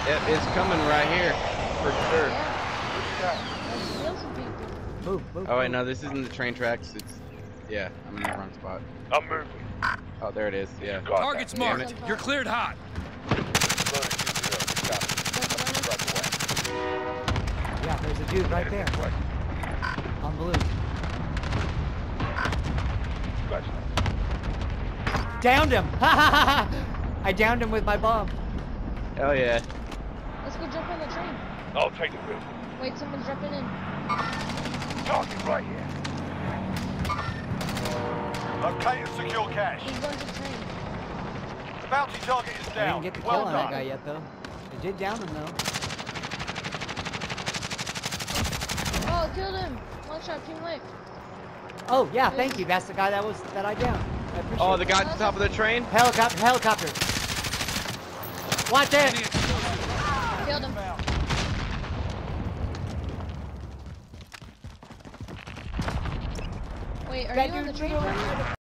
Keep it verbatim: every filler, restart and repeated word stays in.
It, it's coming right here, for sure. Move, move, Oh wait, move. no, this isn't the train tracks. It's, yeah, I'm in the wrong spot. I'm moving. Oh, there it is. Yeah. Target's marked. You're cleared hot. Yeah, there's a dude right there. On blue. Downed him! I downed him with my bomb. Oh yeah. Let's go jump on the train. I'll take the wheel. Wait, someone's jumping in. Target right here. Locate and secure cash. He's going to the train. The bounty target is I down. didn't get the well kill on that done. guy yet, though. I did down him, though. Oh, I killed him. One shot, team life. Oh, yeah, thank you. That's the guy that was that I downed. I appreciate Oh, it. the guy at the top of the train? Helicopter, helicopter. Watch it! Killed him. Wait, are That you on the dude train? literally-